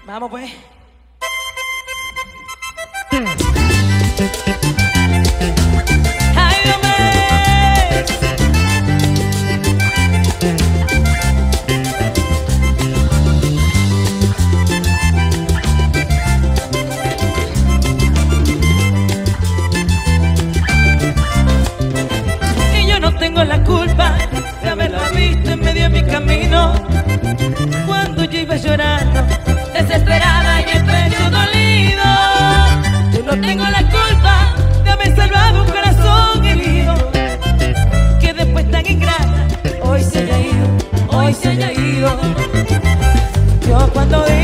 Vamos pues. Ay, hombre. Y yo no tengo la culpa de haberla visto en medio de mi camino, cuando yo iba llorando, desesperada y el pecho dolido. Yo no tengo la culpa de haber salvado un corazón herido, que después tan ingrata hoy se haya ido, hoy se haya ido. Yo cuando